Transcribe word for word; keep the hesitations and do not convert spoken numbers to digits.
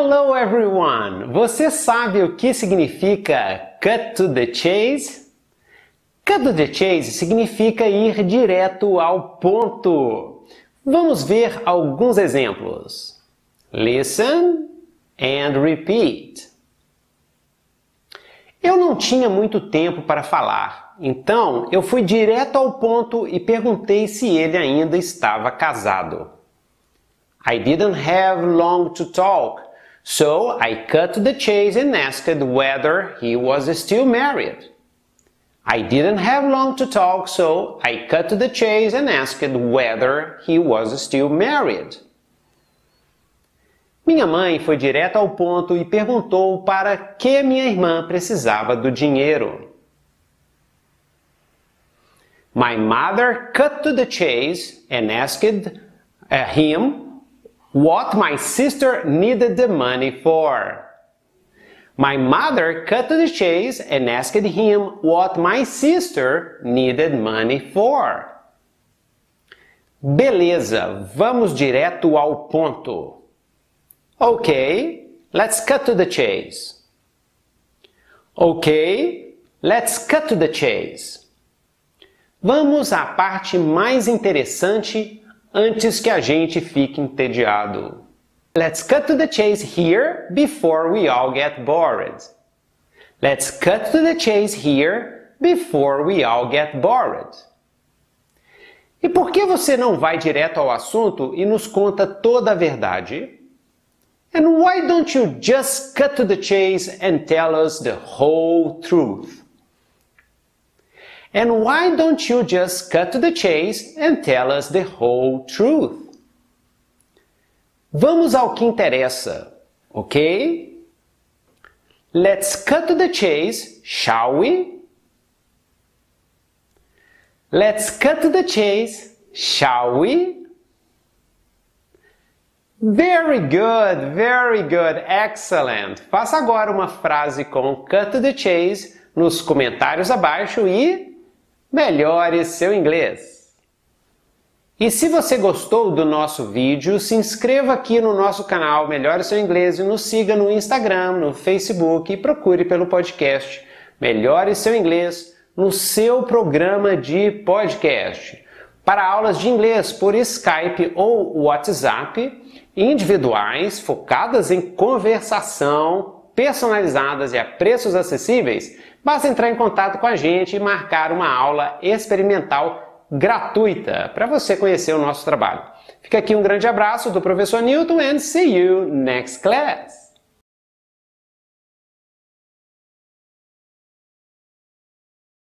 Hello everyone! Você sabe o que significa cut to the chase? Cut to the chase significa ir direto ao ponto. Vamos ver alguns exemplos. Listen and repeat. Eu não tinha muito tempo para falar, então eu fui direto ao ponto e perguntei se ele ainda estava casado. I didn't have long to talk, so I cut to the chase and asked whether he was still married. I didn't have long to talk, so I cut to the chase and asked whether he was still married. Minha mãe foi direto ao ponto e perguntou para que minha irmã precisava do dinheiro. My mother cut to the chase and asked uh, him what my sister needed the money for. My mother cut to the chase and asked him what my sister needed money for. Beleza, vamos direto ao ponto. Okay, let's cut to the chase. Okay, let's cut to the chase. Vamos à parte mais interessante antes que a gente fique entediado. Let's cut to the chase here before we all get bored. Let's cut to the chase here before we all get bored. E por que você não vai direto ao assunto e nos conta toda a verdade? And why don't you just cut to the chase and tell us the whole truth? And why don't you just cut to the chase and tell us the whole truth? Vamos ao que interessa, ok? Let's cut to the chase, shall we? Let's cut to the chase, shall we? Very good, very good, excellent! Faça agora uma frase com cut to the chase nos comentários abaixo e melhore seu inglês. E se você gostou do nosso vídeo, se inscreva aqui no nosso canal Melhore Seu Inglês e nos siga no Instagram, no Facebook e procure pelo podcast Melhore Seu Inglês no seu programa de podcast. Para aulas de inglês por Skype ou WhatsApp, individuais, focadas em conversação, personalizadas e a preços acessíveis, basta entrar em contato com a gente e marcar uma aula experimental gratuita para você conhecer o nosso trabalho. Fica aqui um grande abraço do professor Newton and see you next class!